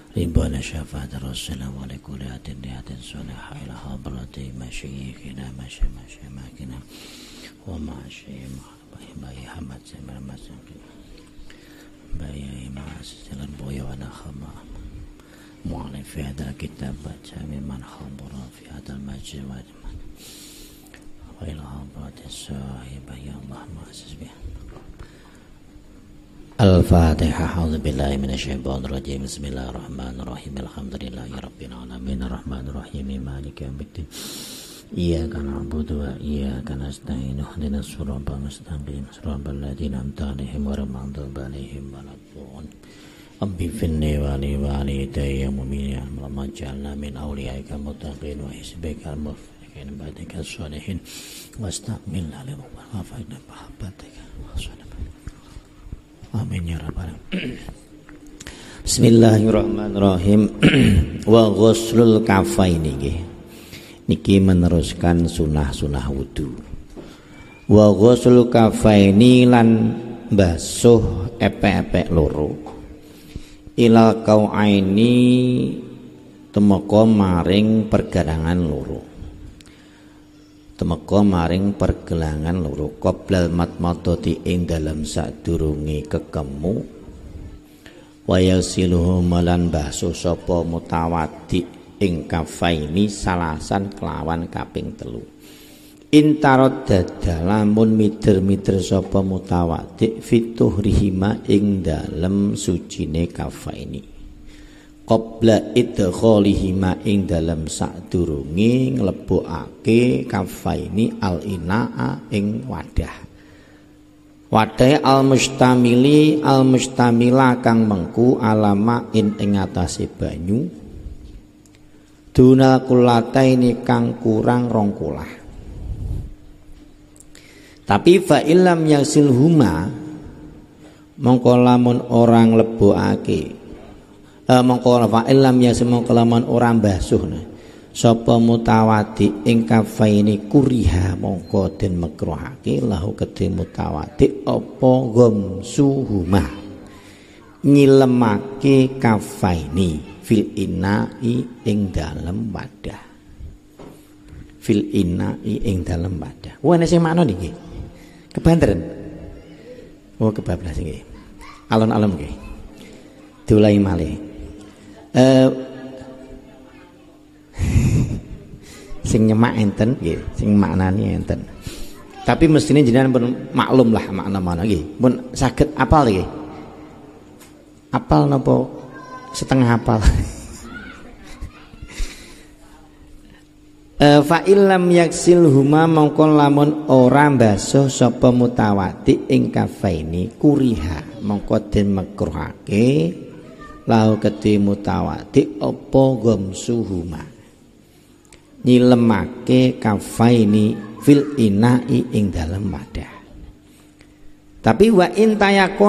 ربنا شفاعة الرسول ولكل نيات صالحة إلى حضرة مشايخنا مشايخنا ومع الشيخ باي حمد سمر مساكين باي مع سلام بويا ونخما معلم في هذا الكتاب جميع من خبر في هذا المجد وإلى حضرة الصاحب يا الله ما أسسبه الفاتحة. أعوذ بالله من الشيطان الرجيم. بسم الله الرحمن الرحيم. الحمد لله رب العالمين الرحمن الرحيم مالك يوم الدين إياك نعبد وإياك نستعين اهدنا الصراط المستقيم صراط الذين أنعمت عليهم غير المغضوب عليهم ولا الضالين رب اغفرني ولوالدي المؤمنين اللهم اجعلنا من أوليائك المتقين وحزبك المفلحين بعدك الصالحين واستعملنا لرحمتك ومحبتك amin ya rabbal alamin. Bismillahirrahmanirrahim. Wa ghuslul kafaini nggih. Niki meneruskan sunah-sunah wudu. Wa ghuslul kafaini lan basuh epek-epek loro. Ilal kauaini temeka maring pergelangan loro. Temeka maring pergelangan loro qoblal matmatoti ing dalem sadurunge kekemu wayasiluhu malan basuh sapa mutawaddi ing kafaini salasan kelawan kaping telu intarad dadalamun mider-mider sapa mutawaddi fituhrihima ing dalem sucine kafaini qabla idkhalihima ing dalam sadurunge nglebokake kafaini al inaa ing wadah al mustamila kang mengku alama ing atase banyu dunal kulataini kang kurang rong kulah tapi fa illam yasilhuma mongko lamun orang lebokake mongko fa illam yasmu kelaman ora basuh sapa mutawaddi ing kafaini kuriha mongko den makruhake lahu kedhe mutawaddi apa ghamsuhuma nyilemake kafaini fil inai ing dalem wadah fil inai ing dalem wadah wene sing makna niki kebanderen kebablas nggih alon-alon nggih diulahi malih sing nyemak enten nggih sing maknani enten tapi mestine jenengan pun maklum lah makna mana nggih pun saged apal nggih apal napa setengah apal fa illam yaksilhuma mongko lamun ora basuh sapa mutawaddi ing kafaini kuriha mongko den makruhake lahu kedhe mutawaddi apa ghamsuhuma nyilemake kafaini fil inai ing dalem wadah tapi wa in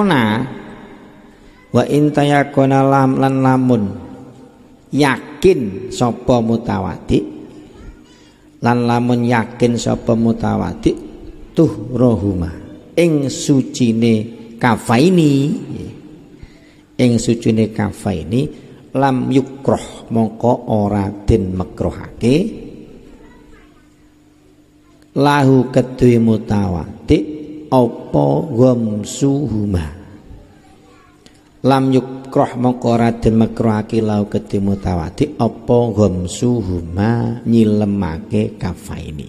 tayakona lan lamun yakin sapa mutawaddi lan lamun yakin sapa mutawaddi tuhrohuma ing sucine kafaini ing sucine kafaini lam yukroh mongko ora den makruhake lahu kedue mutawaddi apa ghamsuhuma lam yukroh mongko ora den makruhake lahu kedue mutawaddi apa ghamsuhuma nyilemake kafaini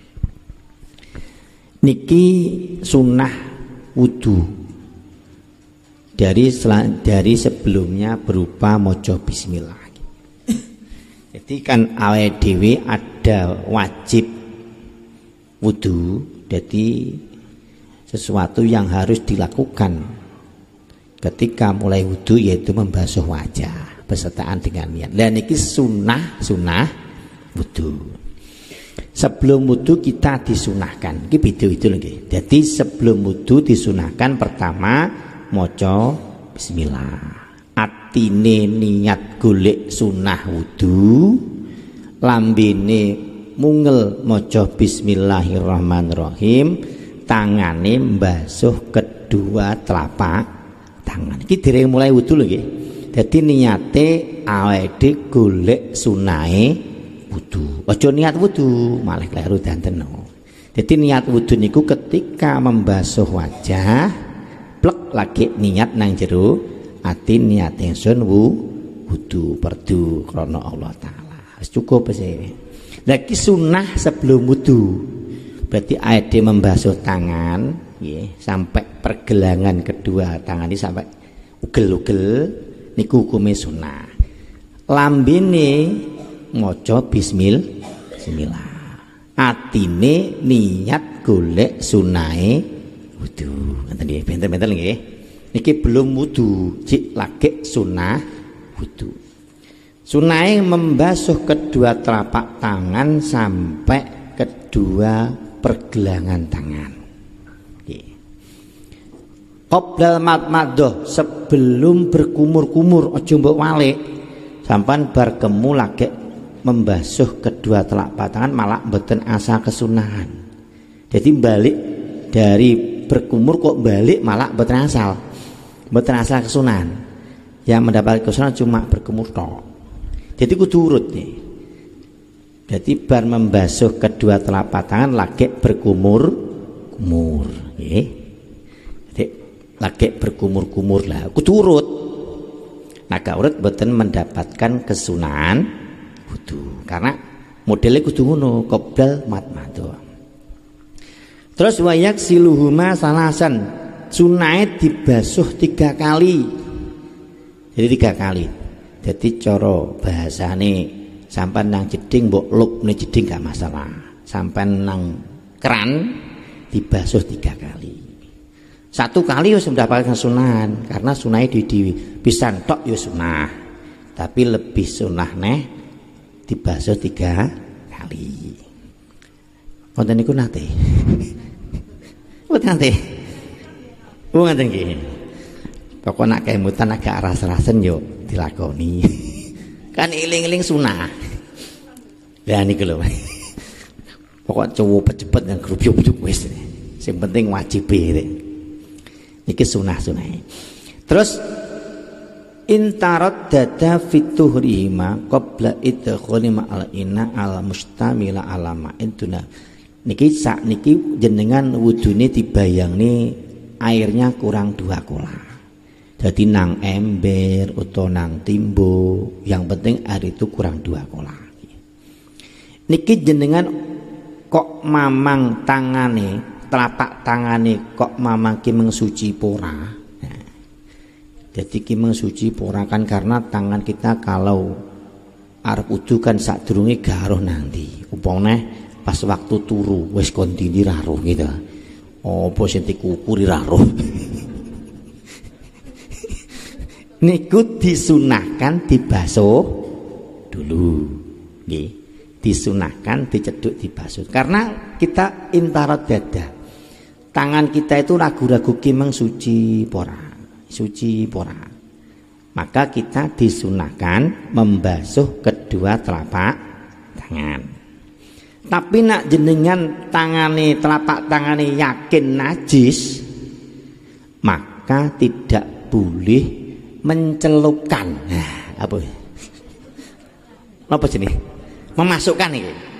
niki sunah wudu dari sebelumnya berupa mojo bismillah. Jadi kan awake dhewe ada wajib wudu, jadi sesuatu yang harus dilakukan ketika mulai wudu yaitu membasuh wajah bersertaan dengan niat. Dan ini sunnah wudu. Sebelum wudu kita disunahkan. Iki video itu lagi. Jadi sebelum wudu disunahkan pertama maca bismillah. Atine niat golek sunah wudu, lambene mungel maca bismillahirrahmanirrahim, tangane mbasuh kedua telapak tangan. Iki dereng mulai wudu lho nggih. Dadi niate awake golek sunahe wudu. Aja niat wudu, malah kleru danten. Dadi niat wudu niku ketika membasuh wajah, plek lagi niat nang jero ati niat ingsun wudu perdu krana Allah taala. Wis cukup sih. Lagi sunnah sebelum wudu. Berarti awake membasuh tangan nggih sampai pergelangan kedua tangan ini sampai ugel-ugel niku hukume sunah. Lambene maca bismillah. Atine niat golek sunahe wudu. Ngoten nggih, benten-benten nggih. Niki belum wudu, cik lagi sunah wudu. Sunahe membasuh kedua telapak tangan sampai kedua pergelangan tangan. Qoblal madmadoh, sebelum berkumur-kumur aja mbok walik. Sampan bar kemu lagi membasuh kedua telapak tangan malah mboten asa kesunahan. Jadi balik dari berkumur kok balik malah mboten asal kesunahan. Yang mendapat kesunahan cuma berkumur tok. Jadi kudu urut nih. Jadi bar membasuh kedua telapak tangan lagi berkumur-kumur, nggih. Lagi berkumur-kumur lah, kudu urut. Nah gak urut mboten mendapatkan kesunahan wudu karena modelnya kudu ngono, qoblal madmadoh. Terus wayak siluhuma salasan, sunahe dibasuh 3 kali. Jadi 3 kali. Jadi cara bahasane sampai nang jeding mbok lupne jeding gak masalah. Sampai nang keran dibasuh 3 kali. 1 kali wis mendapatkan sunahan karena sunahnya di pisan tok ya sunah. Tapi lebih sunah neh dibasuh 3 kali. Wonten niku nate. Wonten nate. Wonten nggih. Pokok nak kemutan agak ras-rasen yo dilakoni. Kan iling-iling sunah. Lah niku lho. Pokok cepet-cepet yang grup-grup wis. Sing penting wajib niki sunah-sunah. Terus intarad dada fituhrihima qabla idkhuli ma'al ina al mustamila ala ma'in tuna. Niki sak niki jenengan wudune dibayangni airnya kurang 2 kolah. Jadi nang ember utawa nang timbo, yang penting air itu kurang 2 kolah. Niki jenengan kok mamang tangane, telapak tangane kok mamang ki mengsuci pora. Nah, jadi ki mengsuci pora kan karena tangan kita kalau arep wudu kan sadurunge garuh nanti. Upamane pas waktu turu wis kondini raruh gitu. Apa sing dikukuri raruh. Niku disunahkan dibasuh dulu. Nggih. Disunahkan diceduk dibasuh karena kita intarat dada. Tangan kita itu ragu-ragu kimeng suci pora. Maka kita disunahkan membasuh kedua telapak tangan. Tapi nak jenengan tangane telapak tangane yakin najis, maka tidak boleh mencelupkan. Nah, apa jenis? Memasukkan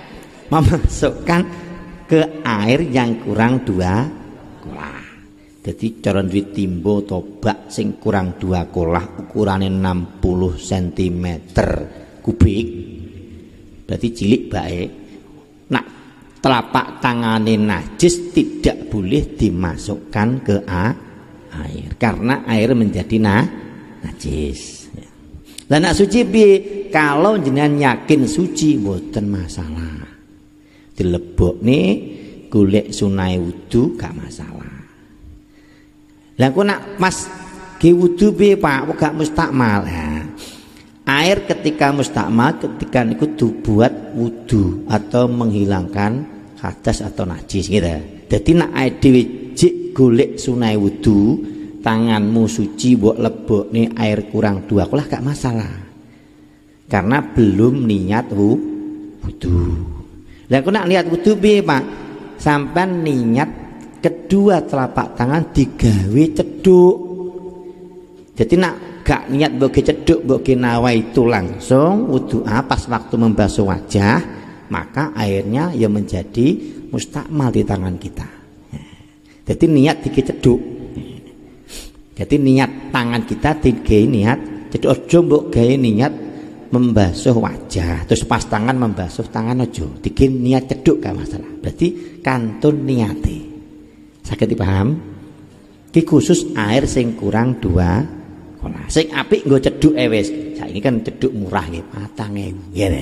ke air yang kurang 2 kolah. Jadi cara duwe timbo tobak sing kurang 2 kolah ukurane 60 cm kubik. Berarti cilik bae. Nak telapak tangane najis tidak boleh dimasukkan ke air karena air menjadi najis. Lah nak suci piye? Kalau jenengan yakin suci mboten masalah. Dilebokne golek sunai wudu gak masalah. Lah kok nak mas ge wudu piye Pak? Kok gak mustakmal. Air ketika mustakmal ketika niku dibuat wudu atau menghilangkan hadas atau najis gitu. Dadi nak dhewe jik golek sunai wudu, tanganmu suci mbok lebokne air kurang 2 kolah gak masalah. Karena belum niat wudu. Lah kok nak niat wudu piye, Pak? Sampai niat kedua telapak tangan digawe ceduk. Jadi nak gak niat mbok cedhuk mbok nawaitu langsung wudu pas waktu membasuh wajah, maka airnya ya menjadi mustakmal di tangan kita. Jadi niat dicedhuk. Jadi niat tangan kita digawe niat cedhuk, aja mbok gawe niat membasuh wajah terus pas tangan membasuh tangan aja. Dikira niat cedhuk gak masalah. Berarti kantun niate. Saged dipaham? Ki khusus air sing kurang 2 kolah. Sing apik nggo cedhuk wis. Saiki kan cedhuk murah nggih 4.000 ngene.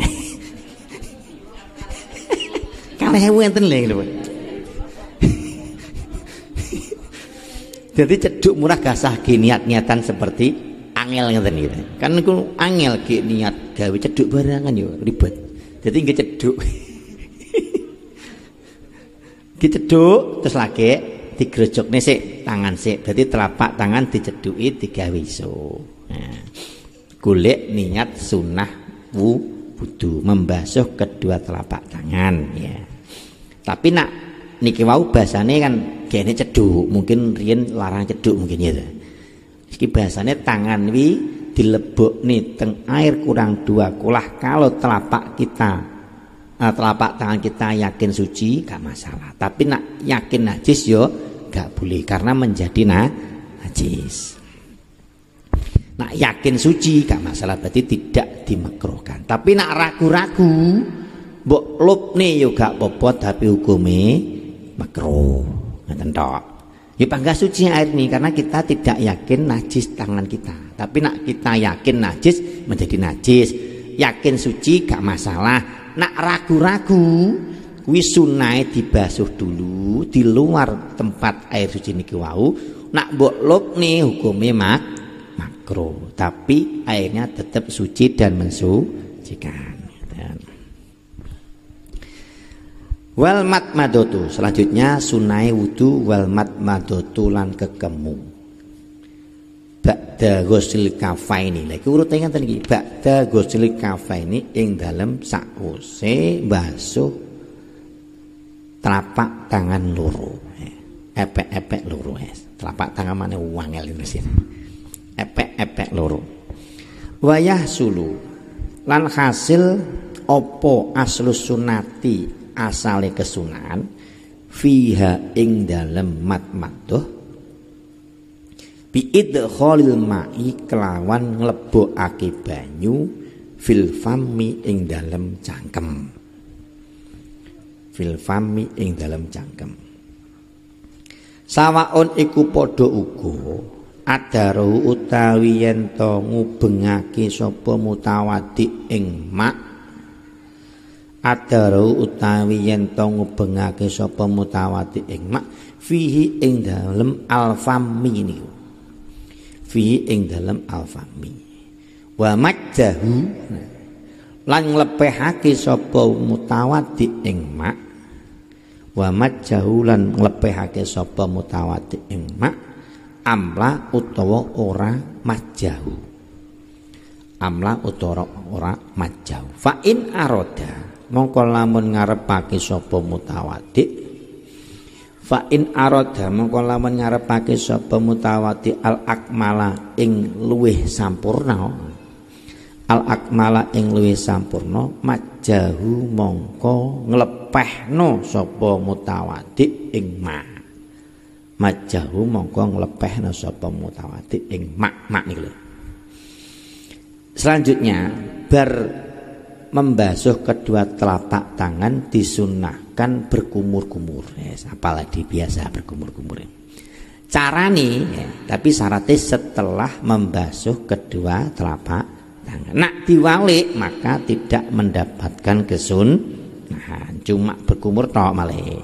4.000 enten lho. Jadi cedhuk murah gak sah niat-niatan seperti angel ngeten iki. Kan niku angel ki niat gawe cedhuk barangan yo ribet. Jadi nggih cedhuk. Ki cedhuk terus lagi digrejokne sik tangan sik. Berarti telapak tangan dicedhuki digawe iso. Nah, golek niat sunah wudu membasuh kedua telapak tangan ya. Tapi nak niki wau bahasane kan gene cedhuk, mungkin riyen larang cedhuk mungkin ya. Iki bahasane tangan wi dilebokne teng air kurang 2 kolah kalau telapak tangan kita yakin suci gak masalah. Tapi nak yakin najis yo gak boleh karena menjadi najis. Nak yakin suci gak masalah berarti tidak dimakruhkan. Tapi nak ragu-ragu mbok lupne yo gak apa-apa tapi hukume makruh. Ngoten tok. Ya panggah suci air ini karena kita tidak yakin najis tangan kita. Tapi nak kita yakin najis menjadi najis. Yakin suci gak masalah. Nak ragu-ragu kuwi sunahe dibasuh dulu di luar tempat air suci niki wau. Nak mbok lupne hukume makruh. Tapi airnya tetap suci dan mensucikan. Wal matmadatu, selanjutnya sunai wudu wal matmadatu lan kekemu. Ba'da ghusl kafaini. Lagi urutnya ngeten iki. Ba'da ghusl kafaini ing dalem sakwise basuh telapak tangan loro. Epek-epek loro telapak tangan mana wangel mesin. Epek-epek loro. Wayah sulu lan hasil opo aslus sunati asale kesunahan fiha ing dalem matmaduh bi idkhalil ma'i kelawan nglebokake banyu fil fammi ing dalem cangkem. Fil fammi ing dalem cangkem. Sawaon iku padha uga adaru utawi yen to ngubengake sapa mutawaddi ing mak. Adaru utawi yen to ngubengake sapa mutawaddi ing mak fihi ing dalem alfammi niku. Fihi ing dalem alfammi. Wa majjahu lan nglepehake sapa mutawaddi ing mak. Wa majjahu lan nglepehake sapa mutawaddi ing mak amla utawa ora majjahu. Amla utawa ora majjahu. Fa in aroda mongko lamun ngarepake sapa mutawaddi fa in arada mongko lamun ngarepake sapa mutawaddi al akmala ing luwih sampurna majjahu mongko nglepehno sapa mutawaddi ing ma majjahu mongko nglepehno sapa mutawaddi ing mak niku lho. Selanjutnya membasuh kedua telapak tangan disunahkan berkumur-kumur. Apalagi biasa berkumur-kumur. Carane tapi syaratnya setelah membasuh kedua telapak tangan. Nak diwalik maka tidak mendapatkan kesunahan, cuma berkumur tok malih.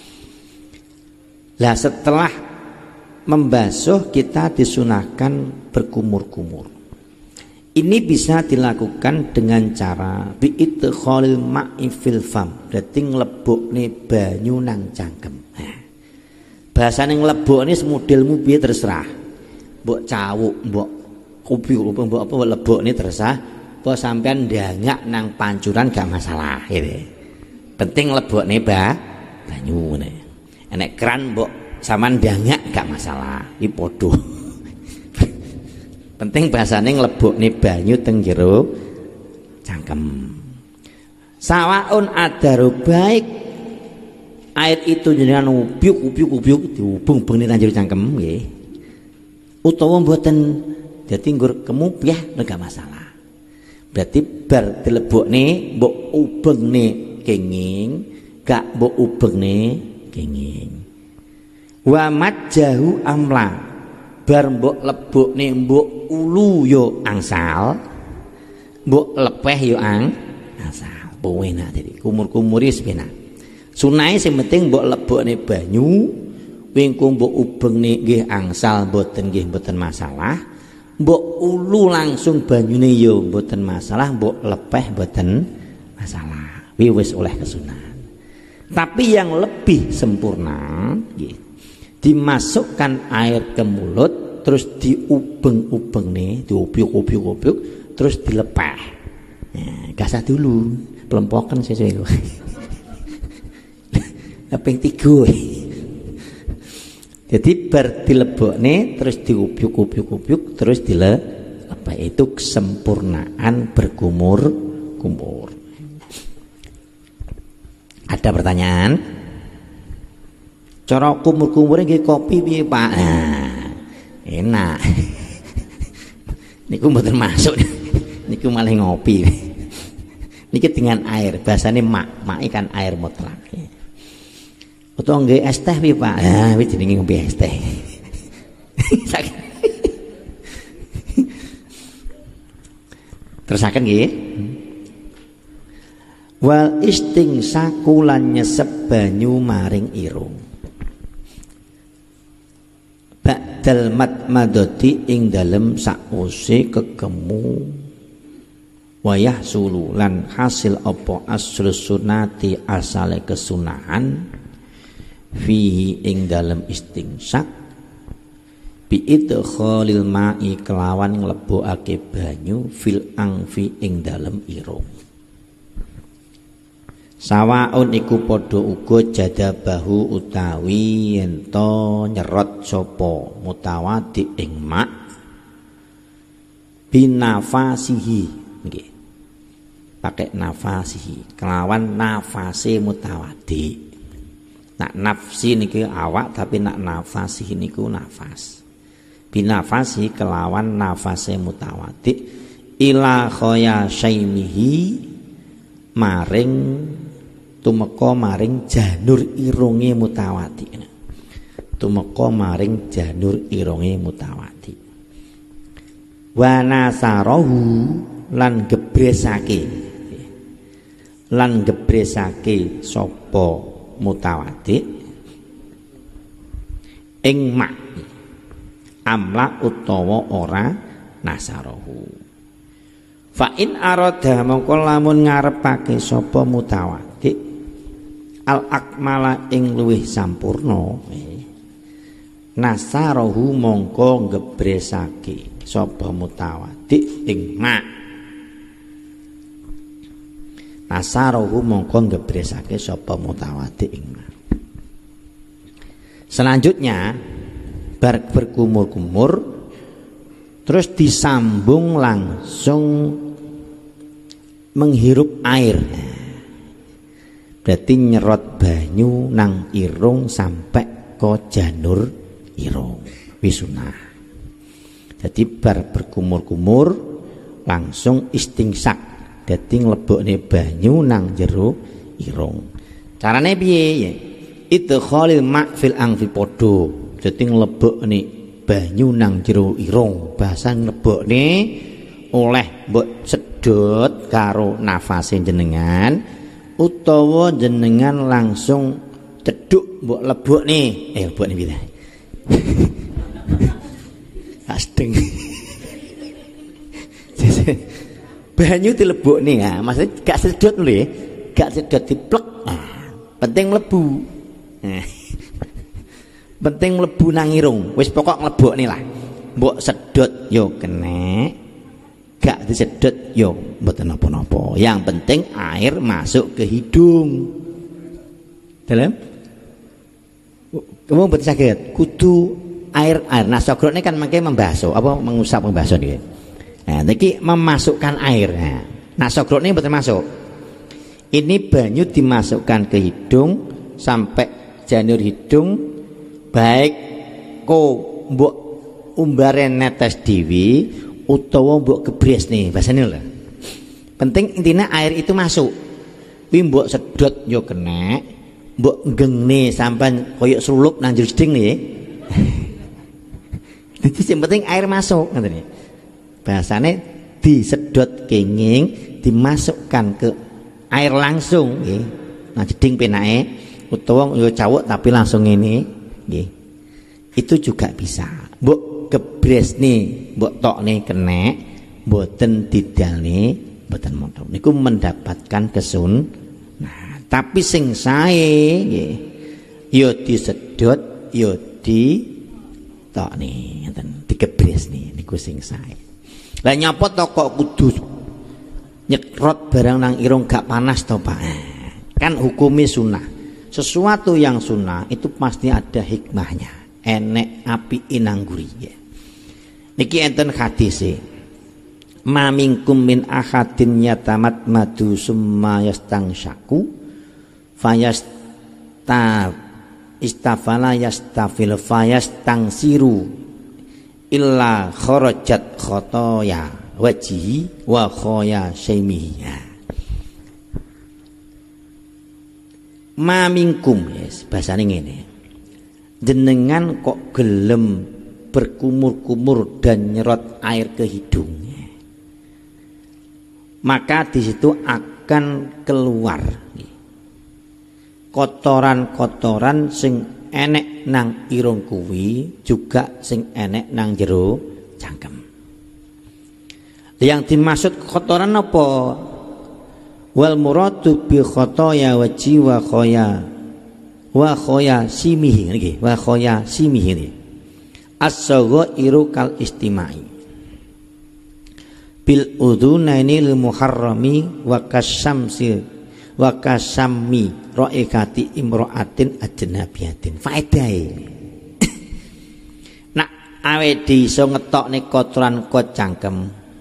Lah setelah membasuh kita disunahkan berkumur-kumur. Ini bisa dilakukan dengan cara bi'idkhalil ma'i fil fam. Berarti nglebokne banyu nang cangkem. Nah, bahasane nglebokne semodel piye terserah. Mbok cawuk, mbok kupi, mbok apa lebokne terserah. Apa sampean ndangak nang pancuran gak masalah gitu. Penting lebokne banyu ngene. Enek keran mbok sampean ndangak gak masalah. Iki padha. Penting bahasane nglebokne banyu teng jero cangkem. Sawaun adaru baik air itu jenengan ubyuk dihubung-hubungi nang jero cangkem nggih. Utawa mboten dadi nggur kemupyah enggak masalah. Berarti bar dilebokne mbok ubengne kenging, gak mbok ubengne kenging. Wa majjahu amla bar mbok lebokne mbok ulu yo angsal, mbok lepeh yo angsal. Penak dadi kumur-kumuri sepenak. Sunahe sing penting mbok lebokne banyu, wingko mbok ubengne nggih angsal mboten nggih mboten masalah. Mbok ulu langsung banyune yo mboten masalah, mbok lepeh mboten masalah. Wis oleh kesunahan. Tapi yang lebih sempurna nggih dimasukkan air ke mulut terus diubeng-ubeng diubyuk-ubyuk terus dilepeh. Gasah dulu, pelempokan sesuai. Kaping 3. Jadi bar dilebokne terus diubyuk-ubyuk terus apa itu kesempurnaan berkumur-kumur. Ada pertanyaan? Cara kumur-kumure nggih kopi piye, Pak? Nah, enak. Niku mboten masuk. Niku malah ngopi. Niki dengan air, bahasane mak ikan air mutlak. Utawa nggih es teh piye, Pak? Ah, wis jenenge ngombe es teh. Terusaken nggih. Wal istingsaku lan nyesep banyu maring irung. Ba'dal madmadati ing dalem sakwise kekemu wayah sulu lan hasil apa aslu sunati asale kesunahan fihi ing dalem istingsak bi idkhalil ma'i kelawan nglebokake banyu fil angfi ing dalem irung. Sawaun iku padha uga jadabahu utawi ento nyerot sapa mutawadi ing mak binafasihi nggih. Pakai nafasihi kelawan nafase mutawadi. Nak nafsi niki awak tapi nak nafasihi niku nafas. Binafasi kelawan nafase mutawadi ila khaya syaimihi maring tumeka maring janur irunge mutawadi. Tumeka maring janur irunge mutawadi. Wa nasarahu lan gebresake sapa mutawadi ing mak amla utawa ora nasarahu. Fa in arada mongko lamun ngarepake sapa mutawadi al akmala ing luwih sampurna nasarahu mongko gebresake sapa mutawadi ing mak. Nasarahu mongko gebresake sapa mutawadi ing mak. Selanjutnya bar berkumur-kumur terus disambung langsung menghirup air. Berarti nyerot banyu nang irung sampai ke janur irung wisunah. Jadi bar berkumur-kumur langsung istingsak. Jadi nglebokne banyu nang jero irung. Carane piye? Idkhalil ma' fil angfi podo. Jadi nglebokne banyu nang jero irung. Bahasa nglebokne oleh mbok sedot karo nafase jenengan. Utawa jenengan langsung cedhuk mbok lebokne lebokne piye asteng banyu dilebokne ya maksudnya gak sedot lho gak sedot diplek penting mlebu penting mlebu nang irung wis pokok nglebokne lah mbok sedot yo kenek gak disedot yo mboten napa-napa. Yang penting air masuk ke hidung. Dalam kamu mboten saged kudu air nasogrok ini kan mangke membasuh apa mengusap membasuh nih. Nah, niki memasukkan air. Nah, nasogrok ini betul masuk. Ini banyu dimasukkan ke hidung sampai janur hidung, baik ko mbok umbare netes dewi utawa mbok gebres nih bahasane lho. Penting intinya air itu masuk. Kuwi mbok sedot yo kena, mbok gengne sampean koyo srulup nang jero jeding nggih. Jadi yang penting air masuk ngoten. Bahasane disedot kenging, dimasukkan ke air langsung nggih. Nang jeding penake utawa yo cawuk tapi langsung ini nggih. Itu juga bisa. Mbok gebresne, mbok tokne kena, mboten didalne mboten motor niku mendapatkan nah tapi sing sae nggih ya disedot ya ditokne ngoten digebresne niku sing sae. Lah nyapa to kok kudu nyekrot barang nang irung gak panas to Pak? Kan hukumnya sunnah. Sesuatu yang sunnah itu pasti ada hikmahnya. Enek api inangguri ya. Niki enten hadise. Ma minkum min ahadin yatamat madu summa yastangsyaku fayasta istafala yastafil fayastangsiru illa kharajat khotoya wajhi wa khoya syaimihi. Ma minkum yes, bahasane ngene. Jenengan kok gelem berkumur-kumur dan nyerot air ke hidung, maka di situ akan keluar kotoran-kotoran sing enek nang irung kuwi juga sing enek nang jero cangkem. Yang dimaksud kotoran apa? Wal muradu bi khotoya waji wa khoya simihi nggih wa khoya simihi nggih. As-saghairu kal istimai bil udhunaini lil muharrami wa kasamsi wa kasammi raikati imra'atin ajnabiyatin. Faedahe nak awake iso ngetokne kotoran kot cangkem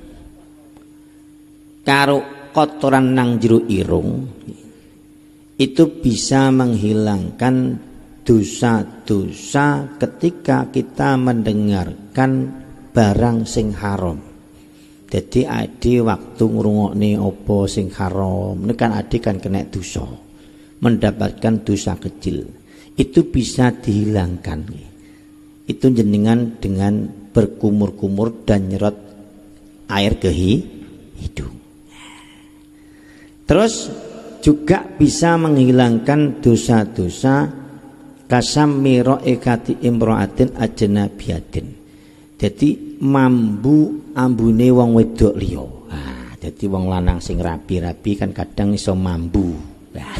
karo kotoran nang jero irung itu bisa menghilangkan dosa-dosa ketika kita mendengarkan barang sing haram. Jadi adi waktu ngrungokne apa sing haram, ini kan adi kan kena dosa, mendapatkan dosa kecil. Itu bisa dihilangkan. Itu jenengan dengan berkumur-kumur dan nyerot air ke hidung. Terus juga bisa menghilangkan dosa-dosa kasammi raikati imra'atin ajnabiyatin. Jadi mambu ambune wong wedok liya. Nah, jadi wong lanang sing rapi-rapi kan kadang iso mambu. Nah.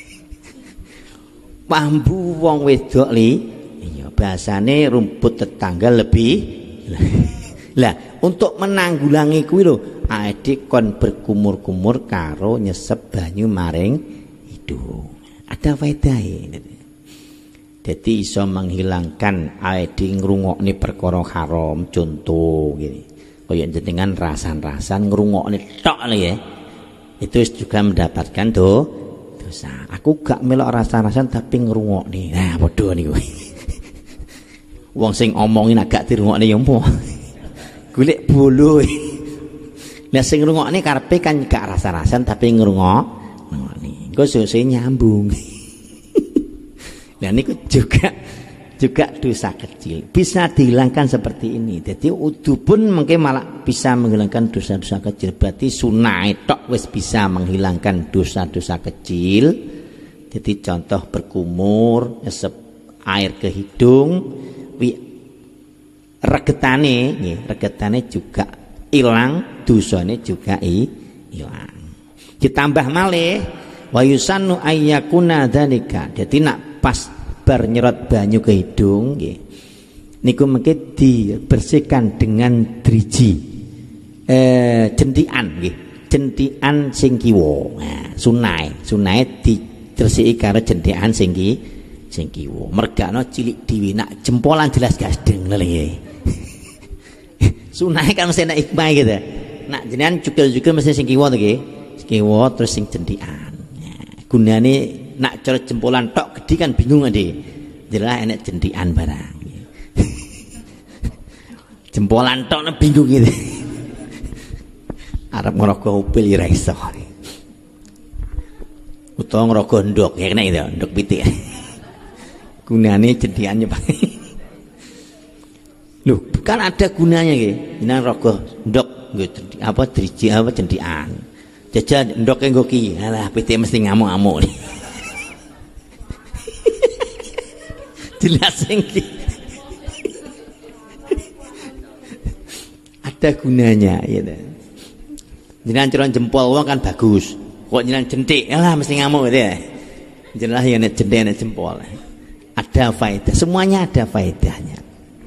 Mambu wong wedok liya bahasane rumput tetangga lebih. Lah, untuk menanggulangi kuwi lho, adik kon berkumur-kumur karo nyesep banyu maring hidung. Ada faedahe. Jadi iso menghilangkan aedi ngrungokne perkara haram, contoh gini. Kaya jenengan rasan-rasan ngrungokne tok ya. Itu juga mendapatkan dosa. Aku gak melok rasan-rasan tapi ngrungokne. Nah, padha niku. Wong sing omongin agak dirungokne ya apa? Golek bolo. Lah sing ngrungokne karepe kan gak rasan-rasan tapi ngrungokne. Engko sesuk nyambung. Nah ini juga dosa kecil bisa dihilangkan seperti ini. Jadi udu pun mungkin malah bisa menghilangkan dosa-dosa kecil. Berarti sunah tok wis bisa menghilangkan dosa-dosa kecil. Jadi contoh berkumur, nyesep air ke hidung, regetane juga hilang, dosane juga hilang. Ditambah malih wa yusannu ayyakuna dzalika. Jadi nak pas bar nyerot banyu ke hidung nggih niku mengke dibersihkan dengan driji jentikan nggih jentikan sing kiwa. Nah, sunai ditersiki karo jentikan sing sing kiwa. Mergakno cilik dhewe nak jempolan jelas gasdeng lho nggih. Sunah kan mesti nek hikmah gitu. Nak jenengan cukil-cukil mesti sing kiwa to nggih. Kiwa terus sing cendikan. Gunane nak cara jempolan tok gedhi kan bingung ade. Jelas enek cendikan barang. Jempolan tok nek bingung gitu. Arep ngrogo upil ya ora iso. Utawa ngrogo ndok ya kena gitu, ndok pitik. Gunane cendikan Pak. Loh, kan ada gunanya nggih. Jenengan rogo ndok nggih apa driji apa cendikan. Jajal ndoke nggo ki. Alah pitik mesti ngamuk-ngamuk. Jelas sing ki. Ada gunanya gitu. Jenengan cara jempol wong kan bagus. Kok jenengan jentik, alah mesti ngamuk gitu ya. Jelas ya nek jentik nek jempol. Ada faedah, semuanya ada faedahnya.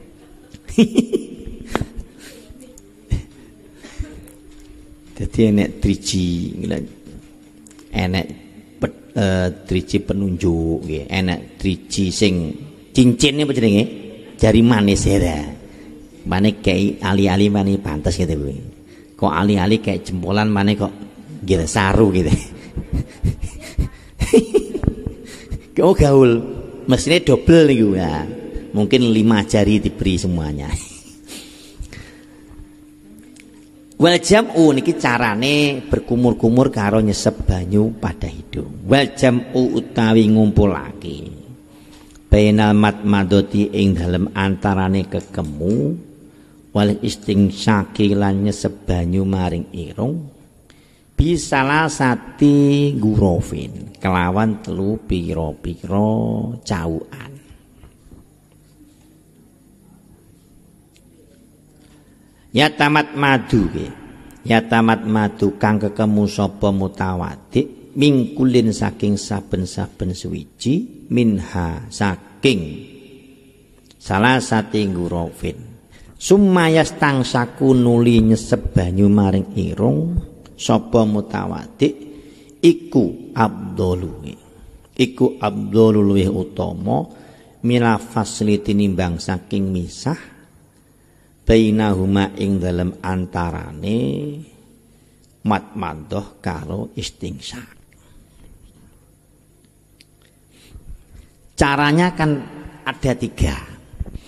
Jadi enek driji, enek driji penunjuk, enek driji sing cincin apa jenenge? Jari manis ya. Mane kayak ali-ali mane pantas gitu. Kok ali-ali kayak jempolan mane kok gitu saru gitu. Kau gaul, mestinya double nih ya. Mungkin 5 jari diberi semuanya. Wal jam'u niki carane berkumur-kumur karo nyesep banyu pada hidung. Wal jam'u utawi ngumpulake. Bainal madmadoti ing dalem antarane kekemu wal istinsyaki lan nyesep banyu maring irung. Bisalah sati gurofin kelawan 3 pira-pira cawukan. Ya tamat madu ke. Ya tamat madu kang kekemu sapa mutawadik mingkulin saking saben-saben suwiji minha saking salah sati gurofin. Sumayas tang saku nuli nyesep banyu maring irung sapa mutawadik iku abdolu. Iku abdolu luwih utama mila fasli tinimbang saking misah bainahuma ing dalem antarane matmadoh karo istingsak. Caranya kan ada 3.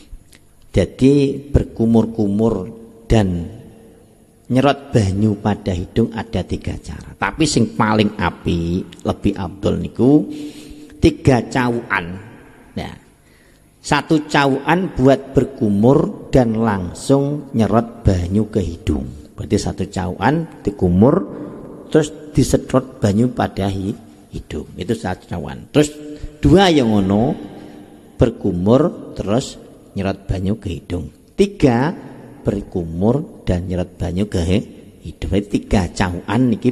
Jadi berkumur-kumur dan nyerot banyu pada hidung ada 3 cara. Tapi sing paling api lebih abdul niku 3 cawukan. Nah, 1 cawukan buat berkumur dan langsung nyerot banyu ke hidung. Berarti 1 cawukan dikumur terus disedot banyu pada hidung. Itu 1 cawukan. Terus 2 yang ngono berkumur terus nyerot banyu ke hidung. 3 berkumur dan nyerot banyu ke hidung. 3 cawukan niki.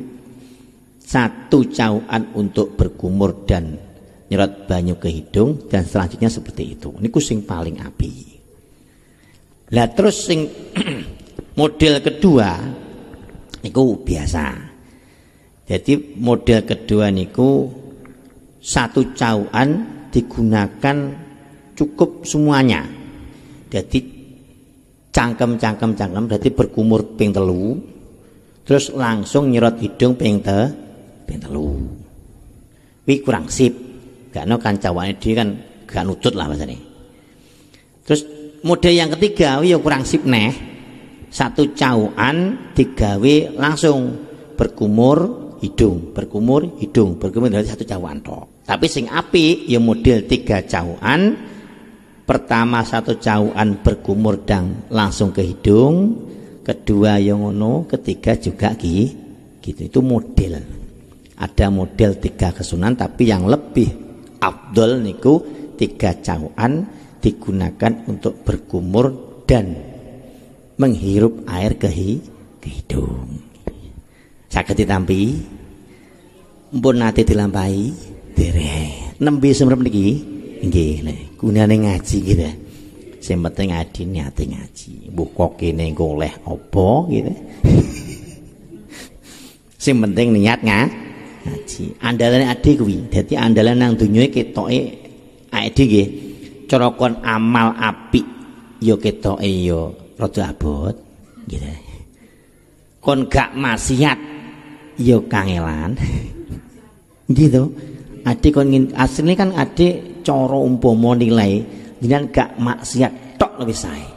1 cawukan untuk berkumur dan nyerot banyu ke hidung dan selanjutnya seperti itu. Niku sing paling api. Lah terus sing model kedua niku biasa. Jadi model kedua niku 1 cawukan digunakan cukup semuanya. Jadi cangkem berarti berkumur ping 3 terus langsung nyerot hidung ping 3. Wi kurang sip. Karena kan cawane dia kan gak nutut lah bahasane. Terus model yang ketiga wi kurang sip neh. 1 cawukan digawe langsung berkumur hidung dari 1 cawukan tok. Tapi sing apik ya model 3 cawukan. Pertama 1 cawukan berkumur dan langsung ke hidung, kedua yang ngono, ketiga juga gitu. Itu model. Ada model 3 kesunan tapi yang lebih abdul niku 3 cawukan digunakan untuk berkumur dan menghirup air ke hidung. Saged ditampi mpun nate dilampahi dereng nembe semrep niki nggih gunane ngaji gitu. Sing penting adi niate ngaji. Mbuh kok kene goleh apa gitu. Sing penting niat ngaji. Andalane ade kuwi. Dadi andalan nang donya ketoke Aedi nggih cara kon amal apik ya ketoke ya rada abot gitu. Kon gak maksiat ya kangelan gitu. Adik kon asline kan adik cara umpama nilai jenengan gak maksiat tok lebih sae.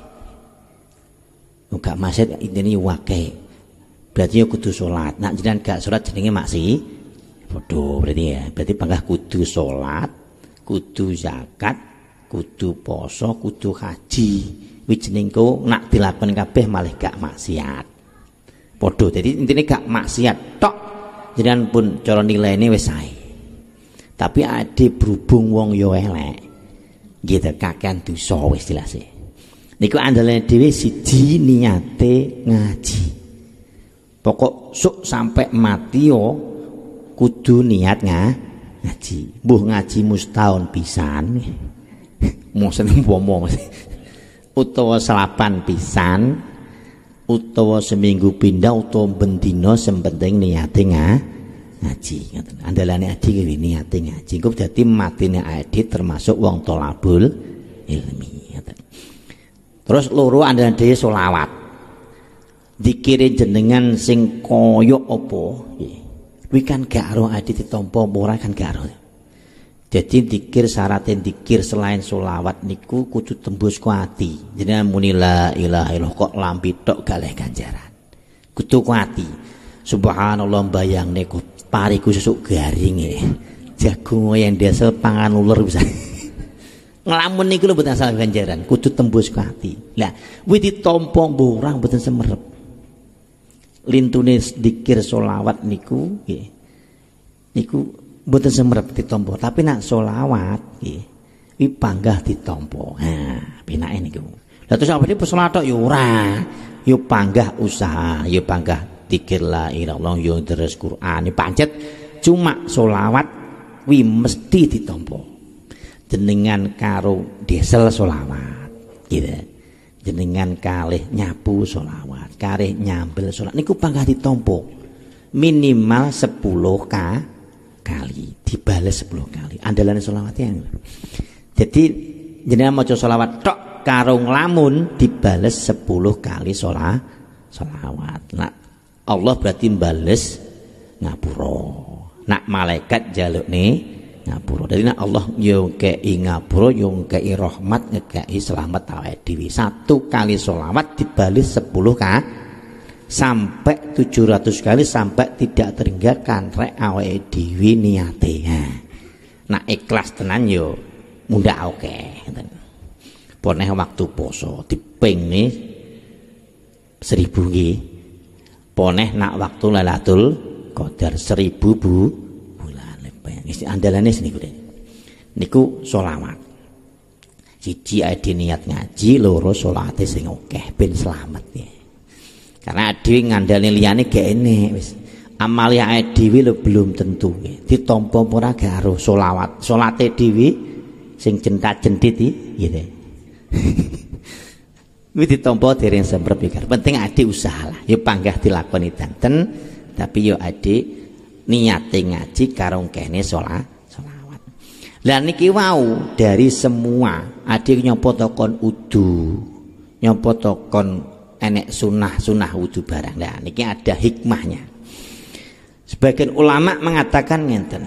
Gak maksiat intine wae. Berarti ya kudu salat. Nek jenengan gak salat jenenge maksiat. Padha berarti ya. Berarti panggah kudu salat, kudu zakat, kudu poso, kudu haji. Wijningku nak dilakoni kabeh malah gak maksiat. Padha. Jadi intine gak maksiat tok. Jenengan pun cara nilaine wis sae. Tapi ade berhubung wong yo elek. Gitu kakean dosa wis jelas e. Niku andalane dhewe siji niate ngaji. Pokok sok sampai mati yo kudu niat ngaji. Mbuh ngaji mustahun pisan. Mosen umpama utawa selapan pisan utawa seminggu pindah utawa bendina sempenting niate ngaji. Andalane aji kuwi niate ngaji. Engko dadi matine adik termasuk wong thalabul ilmi. Terus loro andalane dhewe selawat. Dikire jenengan sing kaya apa? Kuwi kan gak ro adi ditampa ora kan gak ro. Jadi dikir syaratnya dikir selain sholawat niku kudu tembus ku ati. Jenengan muni la ilaha illallah kok lampi tok galeh ganjaran. Kudu ku ati. Subhanallah bayangne ku pariku sesuk garinge. Jagung yang desel pangan uler bisa. Ngelamun niku lho mboten asal ganjaran, kudu tembus ku ati. Lah, kuwi ditampa mburang mboten semerep. Lintune dikir sholawat niku nggih. Niku mboten semerep ditampa, tapi nak sholawat nggih iki panggah ditampa. Ha, penake niku. Lah terus apa iki sholawat tok ya ora. Ya panggah usaha, ya panggah dikir la ilaha illallah ya terus Quran. Pancet cuma sholawat kuwi mesti ditampa. Jenengan karo desel sholawat gitu. Jenengan kalih nyapu sholawat, kalih nyambel sholawat niku panggah ditampa minimal 10 kali, dibales 10 kali. Andalane sholawat ya. Jadi jenengan maca sholawat tok karo nglamun dibales 10 kali sholawat. Nah, Allah berarti bales ngapura. Nak malaikat jalukne ngapura. Jadi nak Allah yo kei ngapura, yo kei rahmat, ngekei selamat awake dhewe. 1 kali sholawat dibales 10 kali sampai 700 kali sampai tidak terhinggakan rek awake dhewe niate. Nah ikhlas tenan yo mundhak akeh ngoten. Poneh waktu poso dipingne 1000 nggih. Poneh nak waktu Lailatul Qadar 1000 bulan lebih. Andalane niku niku sholawat. Siji ade niat ngaji, loro sholawate sing akeh ben slamet ya. Karena dhewe ngandalne liyane gak enek wis. Amalia dhewe lho belum tentu. Ditampa ora gak karo sholawat. Salate dhewe sing jentat-jentit iki gitu. Kuwi ditampa dereng semprep iki. Penting ade usaha lah. Ya panggah dilakoni danten tapi yo ade niate ngaji karo kene sholawat. Lah niki wau dari semua ade nyopo tokon udu. Nyopo tokon enek sunah wudu barang. Nah niki ada hikmahnya. Sebagian ulama mengatakan ngenten.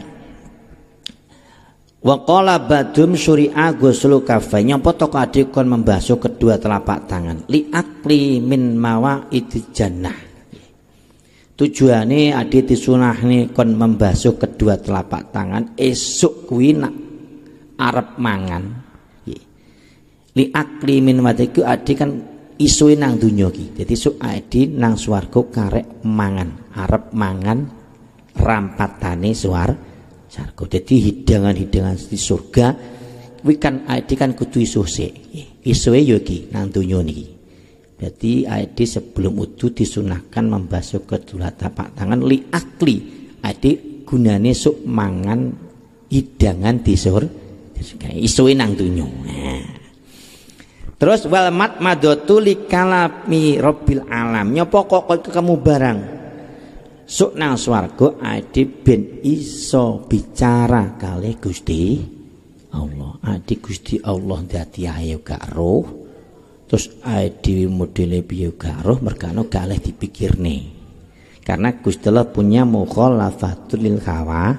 Wa qala badum syuri'a ghuslu kaffain. Nyapa to adhe kon membasuh kedua telapak tangan li akli min mawaidil jannah. Tujuane adhe disunahne kon membasuh kedua telapak tangan esuk kuwi nak arep mangan. Li akli min wadiku adhe kan isuwe nang donya iki. Dadi sok adi nang swarga karek mangan, arep mangan rampatane swarga. Dadi hidangan-hidangan di surga kuwi kan adi kan kudu isuh sik. Isuwe ya iki nang donya niki. Dadi adi sebelum wudu disunahkan membasuh kedua telapak tangan li akli. Adi gunane sok mangan hidangan di surga. Isuwe nang donya. Terus wal madmadatu likalami rabbil alam. Nyapa kok kamu barang sok nang swarga ade ben iso bicara kalih Gusti Allah. Adi Gusti Allah dadi ayo gak roh. Terus adi modele piye gak roh mergane gak oleh dipikirne. Karena Gusti Allah punya mukhalafatul lil hawa,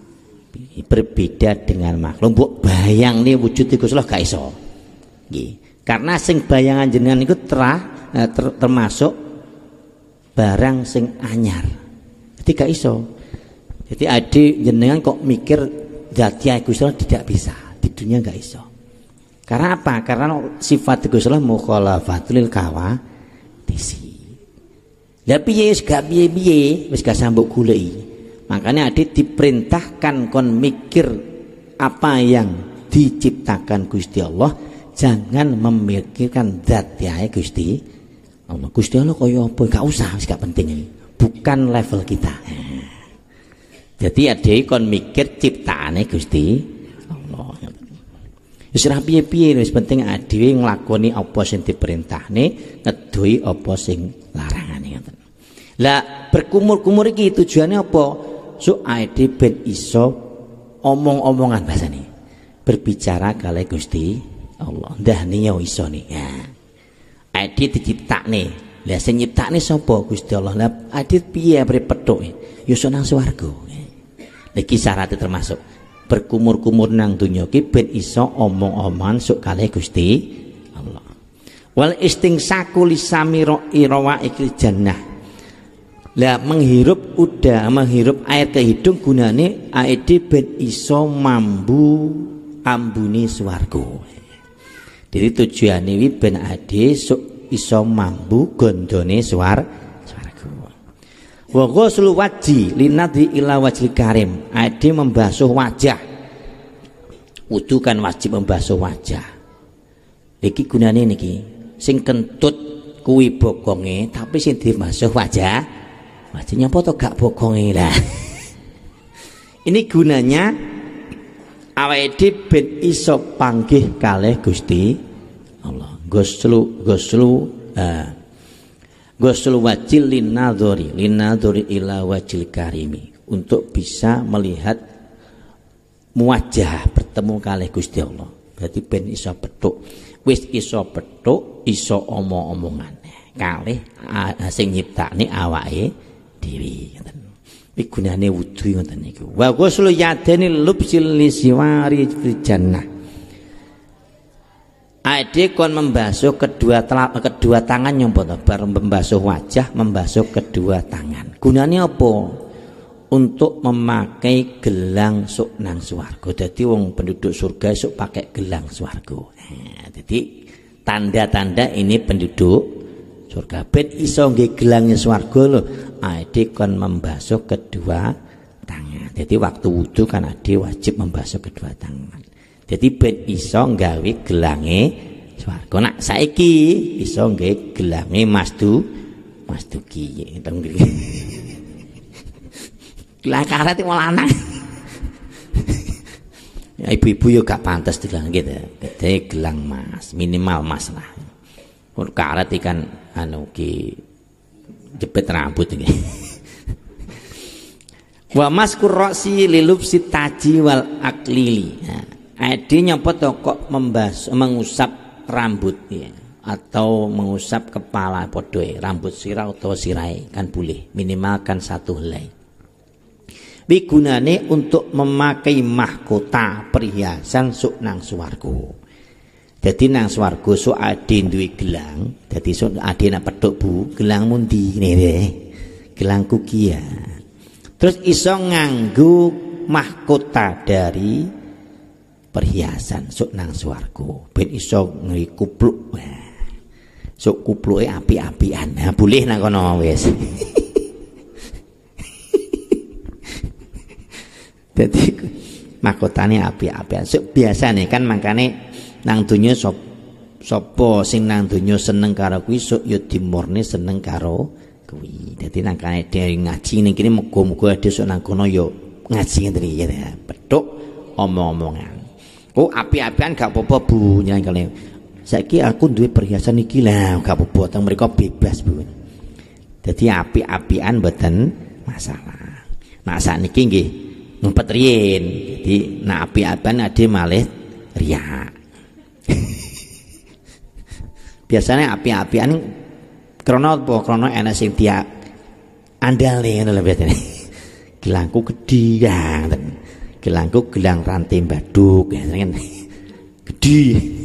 berbeda dengan makhluk. Mbok bayangne wujud Gusti Allah gak iso. Nggih. Karena sing bayangan jenengan iku termasuk barang sing anyar. Jadi gak iso. Jadi adi jenengan kok mikir dadi Gusti Allah tidak bisa. Di dunia gak iso. Karena apa? Karena sifat Gusti Allah mukhalafatul lil hawadits. Lah piye wis gak piye-piye, wis gak sambuk goleki. Makanya adi diperintahkan kon mikir apa yang diciptakan Gusti Allah, jangan memikirkan zat yae Gusti Allah. Gusti Allah kaya apa? Gak usah, wis gak penting ini. Bukan level kita. Jadi ade kon mikir ciptaane Gusti Allah. Wis ra piye-piye wis penting ade nglakoni apa sing diperintahne, ngedohi apa sing larangane ngoten. Lah berkumur-kumur iki tujuane apa? So ade ben iso omong-omongan bahasane. Berbicara kali Gusti Allah. Ndah niyo iso nih. Ya. Ade diciptakne. Lah sing nyiptakne sapa? Gusti Allah. Lah ade piye bare pethuke? Ya iso nang swarga. Iki syaratnya termasuk berkumur-kumur nang dunya ki ben iso omong-omongan sok kalih Gusti Allah. Wal istingsaku lisamira irawa ikil jannah. Lah menghirup air ke hidung gunane aede ben iso mambu ambune swarga. Jadi tujuane wi ben ade sok iso mambu gondone swarga. Wa ghuslu wajhi linadhi ila wajhil karim. Ade membasuh wajah. Wudu kan wajib membasuh wajah. Iki gunane niki. Sing kentut kuwi bokonge tapi sing dibasuh wajah. Wajahnya apa to gak bokonge lah. Ini gunanya awake ben iso panggih kalih Gusti Allah. Ghuslu wajil linadhori ila wajil karimi, untuk bisa melihat wajah bertemu kalih Gusti Allah. Berarti ben iso petuk, wis iso petuk, iso omong-omongan kalih sing nyiptakne awake dhewe ngoten. Iki gunane wudu ngoten niku. Wa ghuslu yadeni lubsil lisiwari fil jannah. Ade kon membasuh kedua tangan nyompo to, bar membasuh wajah, membasuh kedua tangan. Gunane apa? Untuk memakai gelang sok nang swarga. Dadi wong penduduk surga sok pakai gelang swarga. Jadi tanda-tanda ini penduduk surga. Ben iso nggih gelangnya swarga lho. Ade kon membasuh kedua tangan. Jadi waktu wudu kan ade wajib membasuh kedua tangan. Jadi ben iso nggawe gelange swarga. Nak saiki iso nggawe gelange Masduki ngoten nggih. Gelang karet wong lanang. Ya ibu-ibu yo gak pantes digelang gitu. Gede gelang mas, minimal mas lah. Kalau karet ikan anu ki jepit rambut iki. Wa maskur ra'si lilubsi taji wal aklili. Ade nyopot kok mengusap rambut ya, atau mengusap kepala podoe, rambut sirah atau sirai kan boleh, minimal kan satu helai. Gunane untuk memakai mahkota perhiasan sok nang swarga. Jadi nang swarga sok ade duwe gelang, dadi sok ade nak petuk Bu, gelang mundi ngene. Gelangku ki ya. Terus iso nganggo mahkota dari perhiasan sok nang swarga ben iso ngri kupluk. Sok kupluke api-apian. Nah, boleh nang kono wis. Dadi mahkotane api-apian. Sok biasane kan mangkane nang donya sapa sing nang donya seneng karo kuwi sok ya dimurne seneng karo kuwi. Dadi nang kane ngaji ning kene muga-muga ade sok nang kono ya ngaji ngene ya. Petuk omong-omongan. Oh api-apian gak apa-apa Bu, nyanyi kalian. Saiki aku duwe perhiasan iki lah, gak apa-apa, teng mereka bebas Bu. Jadi api-apian mboten masalah. Nah sakniki nggih ngempet riyin. Jadi nah api-apian ade malih riya. Biasanya api-apian krana apa? Krana ana sing dia andale ngono lho biasane. Gelangku gedhi ya. Gelangku gelang rantai baduk ya kan. Gedhi.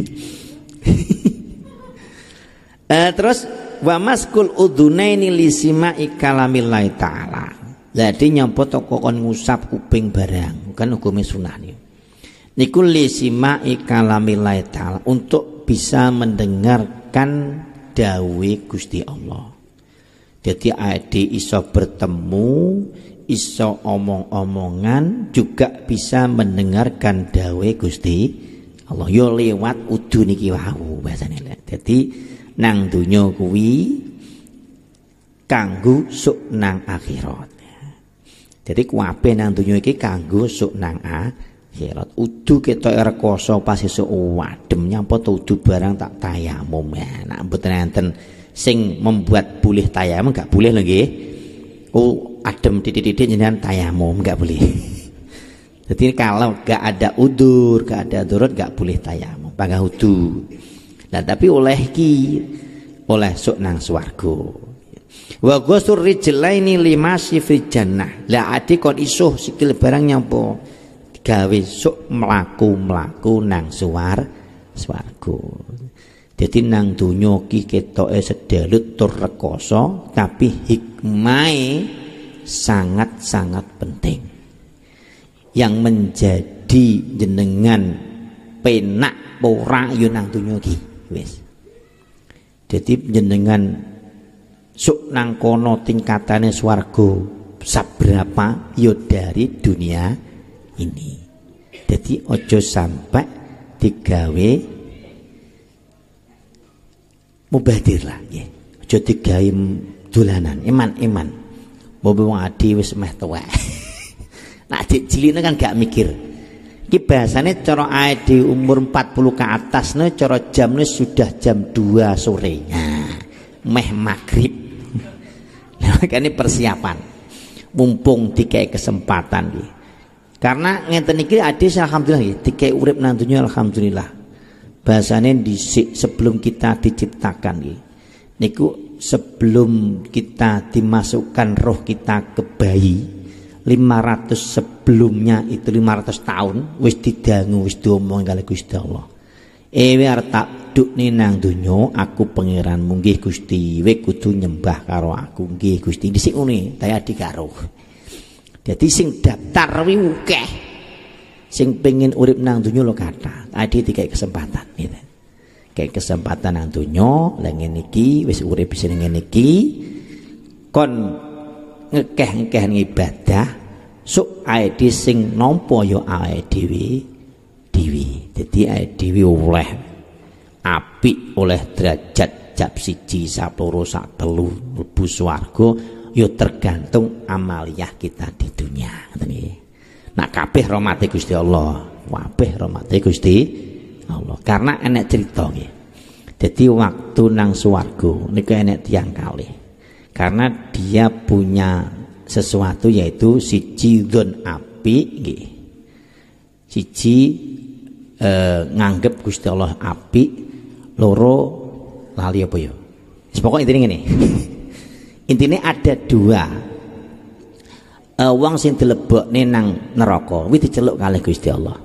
Terus wa maskul udhunaini lisima'i kalamillahi ta'ala. Jadi nyapa toko kon ngusap kuping barang, kan hukume sunah niku. Niku lisima'i kalamillahi ta'ala untuk bisa mendengarkan dawe Gusti Allah. Jadi ade iso bertemu, iso omong-omongan, juga bisa mendengarkan dawe Gusti Allah. Yo lewat udu niki wau bahasane. Jadi nang dunya kuwi kanggo sok nang akhirat. Jadi kuwabe nang dunya iki kanggo sok nang akhirat. Udu ketok rekoso pas esuk wadem nyapa udu barang tak tayamum. Nek mboten enten sing membuat boleh tayamum enggak boleh lho nggih. Oh, adem titik-titik jenengan tayamum enggak boleh. Jadi kalau enggak ada udur, enggak ada darurat enggak boleh tayamum, panggah udu. Nah tapi oleh sok nang swarga. Wa ghusur rijlaini limasi fi jannah. Lah ade kon isuh sikil barang nyapa gawe sok mlaku-mlaku nang swarga. Dadi nang donya ki ketoke sedalut tur rekoso, tapi hikmahe sangat-sangat penting. Yang menjadi jenengan penak ora yo nang donya ki wis. Dadi jenengan sok nang kono tingkatane swarga sabrapa yo dari dunia ini. Jadi ojo sampai digawe mubadir lah ya. Ojo digawe dolanan, iman. Wong adi wis meh tuwek. Nak cilik kan gak mikir. Iki bahasane cara di umur 40 ke atas nih cara jamnya sudah jam 2 sore. Nah, meh maghrib. Nah, ini persiapan. Mumpung dikai kesempatan iki. Karena ngeten iki adis alhamdulillah dikai urip nang dunya alhamdulillah. Bahasane dhisik sebelum kita diciptakan iki. Niku sebelum kita dimasukkan roh kita ke bayi 500 sebelumnya itu 500 tahun wis didangu wis diomong kali Gusti Allah. Arep tak dukne nang donya aku pangeranmu nggih Gusti, kowe kudu nyembah karo aku nggih Gusti. Dhisik ngene, daya dikaro. Dadi sing daftar kuwi akeh. Sing pengen urip nang donya lho kathah. Ade dikai kesempatan gitu. Kayak kesempatan nang donya lha ngene iki wis urip sing ngene iki kon ngekeh-ngekeh ibadah sok ae sing nampa ya ae dhewe. Dadi ae dhewe oleh apik, oleh derajat jab 1 sak loro sak telu mlebu swarga ya tergantung amaliyah kita di dunia. Ngoten iki. Nak kabeh rahmate Gusti Allah, kabeh rahmate Gusti Allah. Karena enek cerita nggih. Dadi waktu nang swarga niku enek tiyang kalih. Karena dia punya sesuatu yaitu siji dzon apik nggih. Siji nganggep Gusti Allah apik, loro lali apa ya? Pokoke intine ngene. Intine ada 2. Wong sing dilebokne nang neraka kuwi diceluk kalih Gusti Allah.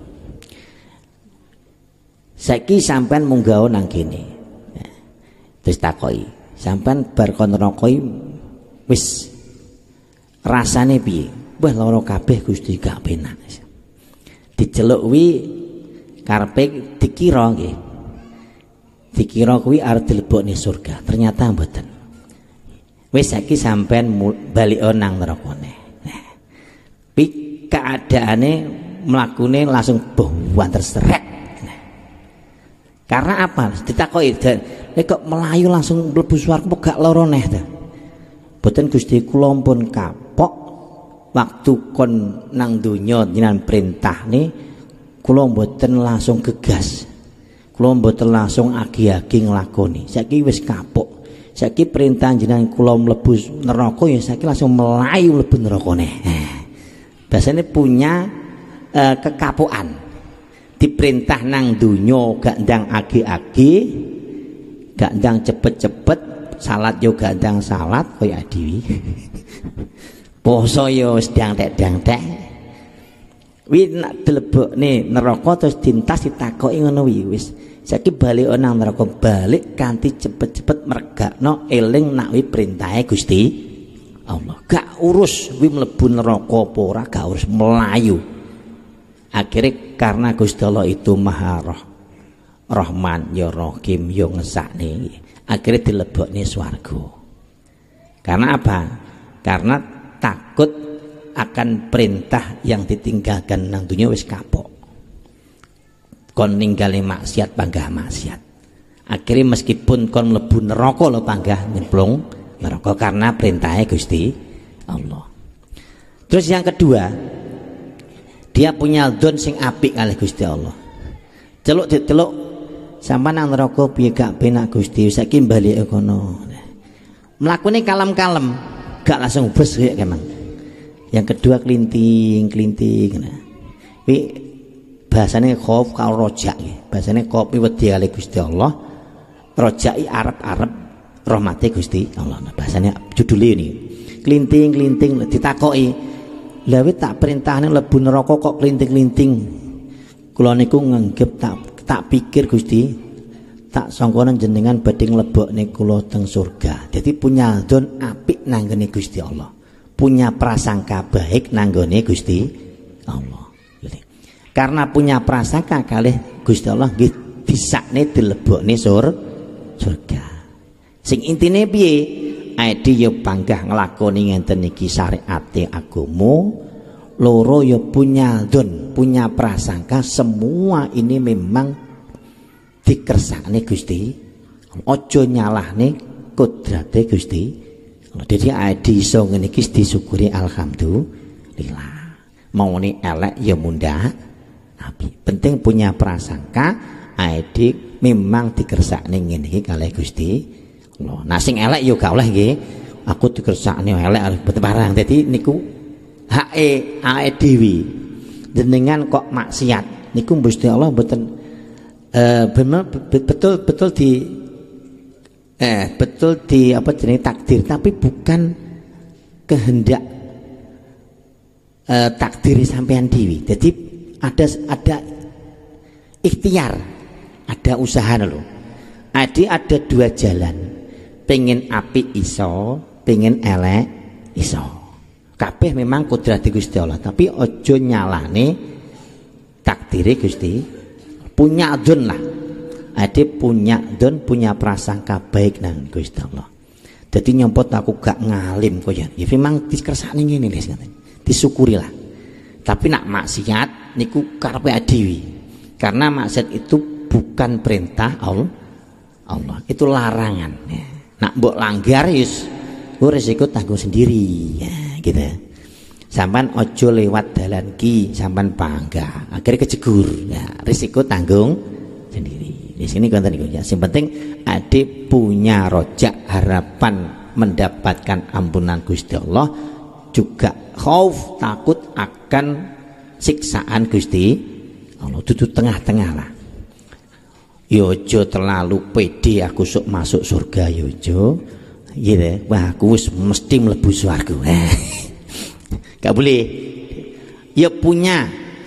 Saiki sampean munggah nang kene. Terus takoki, sampean bar kon neraka wis rasane piye? Wah lara kabeh Gusti gak penak. Diceluk kuwi karepe dikira nggih. Dikira kuwi arep dilebokne surga, ternyata mboten. Wis saiki sampean balik nang nerakane. Pi keadaane mlakune langsung banter seret. Karena apa? Ditakoki, nek kok melayu langsung mlebu swarga gak lara neh ta? Boten Gusti kula pun kapok waktu kon nang donya jenengan perintahne kula mboten langsung gegas. Kula mboten langsung agi-agi nglakoni. Saiki wis kapok. Saiki perintah jenengan kula mlebu neraka ya saiki langsung melayu mlebu neraka neh. Biasanya punya kekapukan. diperintah nang dunyo gak ndang agi-agi, gak ndang cepet-cepet, salat yo gak ndang salat kaya dhewe. Poso yo sedang tek-tek. Wi nak dilebokne neraka terus dintas ditakoki ngono wi wis. Saiki balik nang neraka balik kanthi cepet-cepet mergakno eling nak wi perintahe Gusti Allah. Gak urus wi mlebu neraka apa ora, gak urus melayu. Akhirnya karena Gusti Allah itu Maha Rahman ya Rahim ya ngesakne, akhirnya dilebokne swarga. Karena apa? Karena takut akan perintah yang ditinggalkan nang dunia wis kapok. Kon ninggali maksiat panggah maksiat. Akhirnya meskipun kon mlebu neraka lho panggah nyemplung neraka karena perintahnya Gusti Allah. Terus yang kedua, dia punya dzon sing apik kalih Gusti Allah. Celuk sampean nang neraka piye gak penak Gusti, saiki bali kono. Mlakune kalem-kalem, gak langsung bes kaya kemang. Yang kedua klinting. Nah. Wi bahasane khauf karo rojak nggih. Bahasane khauf wedi kalih Gusti Allah, rojaki arep-arep rahmate Gusti Allah. Nah, bahasane judule ini. Klinting ditakoki, lha tak perintahane mlebu neraka kok klinting-klinting. Kula niku nganggep tak pikir Gusti, tak sangkana jenengan badhe nglebokne kula teng surga. Jadi punya dzon apik nang ngene Gusti Allah. Punya prasangka baik nang ngene Gusti Allah. Karena punya prasangka kalih Gusti Allah nggih disakne dilebokne surga. Sing intine piye? Aidi yo panggah nglakoni ngenten iki syariate agama, loro yo punya dzon, punya prasangka semua ini memang dikersakne Gusti. Aja nyalahne kudrate Gusti. Dadi aidi iso ngene iki disyukuri alhamdulillah. Maune elek ya mundhak api. Penting punya prasangka aidi memang dikersakne ngene iki kalih Gusti. Nah sing elek yo gak oleh nggih. Aku dikersakne elek mboten barang. Dadi niku hake dhewe. Jenengan kok maksiat niku Gusti Allah mboten betul di apa jenenge takdir, tapi bukan kehendak takdiri sampean dhewe. Jadi ada ikhtiar, ada usaha lho. Ada dua jalan. Pengen apik iso, pengen elek iso. Kabeh memang kudrati Gusti Allah, tapi ojo nyalane takdire Gusti. Punya dzon lah. Ade punya dzon, punya prasangka baik nang Gusti Allah. Jadi nyempot aku gak ngalim kok ya. Ya memang dikersakne ngene lho, disyukurilah. Tapi nak maksiat niku karepe dhewe. Karena maksiat itu bukan perintah Allah. Itu larangan ya. Nak mbok langgar yus resiko tanggung sendiri ya, gitu. Sampan ojo lewat dalan ki, sampan pangga akhirnya kejegur ya, risiko tanggung sendiri. Di sini konten niku ya. Yang penting adik punya rojak harapan mendapatkan ampunan Gusti Allah, juga khauf takut akan siksaan Gusti Allah. Dudu tengah-tengah lah. Yojo terlalu pede aku sok masuk surga yojo, gitu. Wah aku mesti mlebu swarga. Gak boleh. Ya punya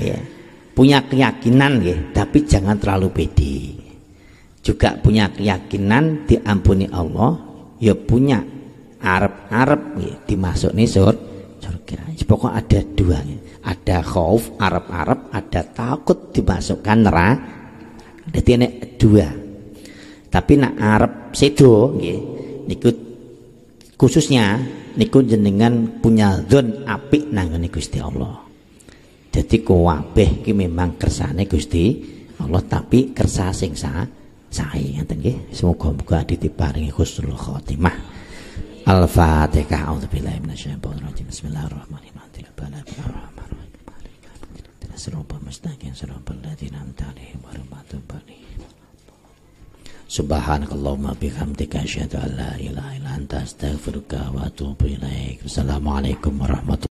keyakinan ya, tapi jangan terlalu pede. Juga punya keyakinan diampuni Allah, ya punya arep-arep ya, dimasukni surga. Pokok ada dua, ada khauf arep-arep, ada takut dimasukkan neraka. Dadi nek dua. Tapi nak arep sedo nggih niku khususnya niku jenengan punya dzon apik nang ngene Gusti Allah. Jadi kabeh iki memang kersane Gusti Allah, tapi kersa sing sae ngoten nggih. Semoga-moga ditiparingi husnul khotimah. Al-Fatihah. A'udzubillahi minasyaitonir rajim. Bismillahirrahmanirrahim. Subhanakallahumma bihamdika asyhadu an la ilaha illa anta astaghfiruka wa atubu ilaik. Wassalamualaikum warahmatullahi wabarakatuh.